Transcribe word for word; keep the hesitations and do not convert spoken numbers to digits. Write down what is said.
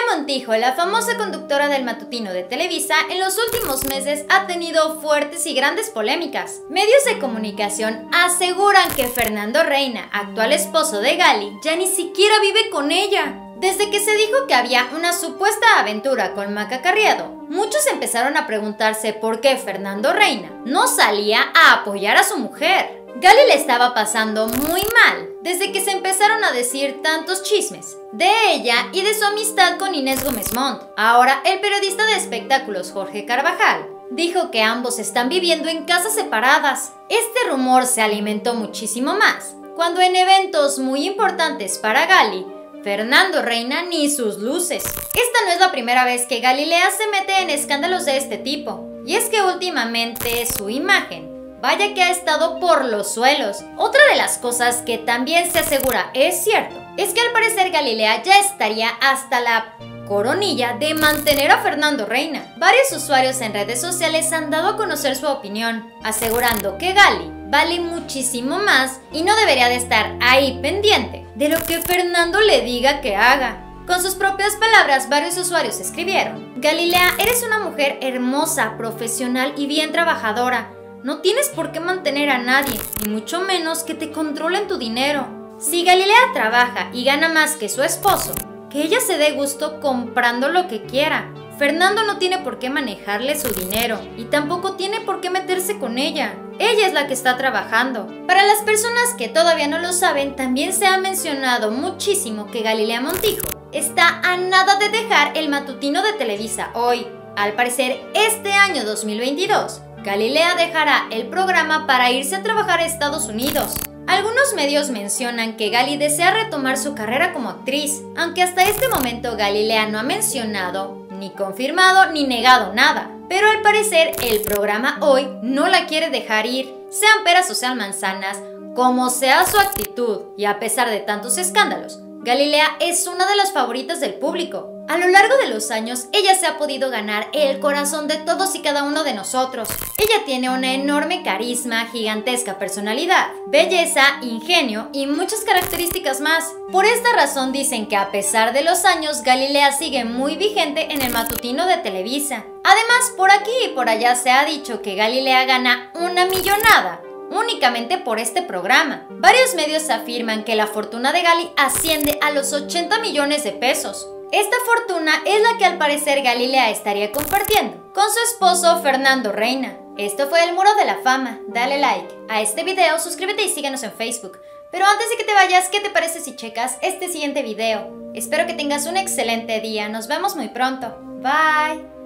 Montijo, la famosa conductora del matutino de Televisa, en los últimos meses ha tenido fuertes y grandes polémicas. Medios de comunicación aseguran que Fernando Reina, actual esposo de Gali, ya ni siquiera vive con ella. Desde que se dijo que había una supuesta aventura con Maca Carriedo, muchos empezaron a preguntarse por qué Fernando Reina no salía a apoyar a su mujer. Gali le estaba pasando muy mal desde que se empezaron a decir tantos chismes de ella y de su amistad con Inés Gómez Montt. Ahora, el periodista de espectáculos Jorge Carvajal dijo que ambos están viviendo en casas separadas. Este rumor se alimentó muchísimo más cuando en eventos muy importantes para Gali, Fernando Reina ni sus luces. Esta no es la primera vez que Galilea se mete en escándalos de este tipo, y es que últimamente su imagen, vaya que ha estado por los suelos. Otra de las cosas que también se asegura es cierto, es que al parecer Galilea ya estaría hasta la coronilla de mantener a Fernando Reina. Varios usuarios en redes sociales han dado a conocer su opinión, asegurando que Gali vale muchísimo más y no debería de estar ahí pendiente de lo que Fernando le diga que haga. Con sus propias palabras, varios usuarios escribieron: Galilea, eres una mujer hermosa, profesional y bien trabajadora. No tienes por qué mantener a nadie, ni mucho menos que te controlen tu dinero. Si Galilea trabaja y gana más que su esposo, que ella se dé gusto comprando lo que quiera. Fernando no tiene por qué manejarle su dinero y tampoco tiene por qué meterse con ella. Ella es la que está trabajando. Para las personas que todavía no lo saben, también se ha mencionado muchísimo que Galilea Montijo está a nada de dejar el matutino de Televisa hoy. Al parecer, este año dos mil veintidós, Galilea dejará el programa para irse a trabajar a Estados Unidos. Algunos medios mencionan que Gali desea retomar su carrera como actriz, aunque hasta este momento Galilea no ha mencionado, ni confirmado, ni negado nada. Pero al parecer el programa hoy no la quiere dejar ir, sean peras o sean manzanas, como sea su actitud, y a pesar de tantos escándalos, Galilea es una de las favoritas del público. A lo largo de los años, ella se ha podido ganar el corazón de todos y cada uno de nosotros. Ella tiene una enorme carisma, gigantesca personalidad, belleza, ingenio y muchas características más. Por esta razón dicen que a pesar de los años, Galilea sigue muy vigente en el matutino de Televisa. Además, por aquí y por allá se ha dicho que Galilea gana una millonada únicamente por este programa. Varios medios afirman que la fortuna de Gali asciende a los ochenta millones de pesos. Esta fortuna es la que al parecer Galilea estaría compartiendo con su esposo Fernando Reina. Esto fue el Muro de la Fama. Dale like a este video, suscríbete y síguenos en Facebook. Pero antes de que te vayas, ¿qué te parece si checas este siguiente video? Espero que tengas un excelente día. Nos vemos muy pronto. Bye.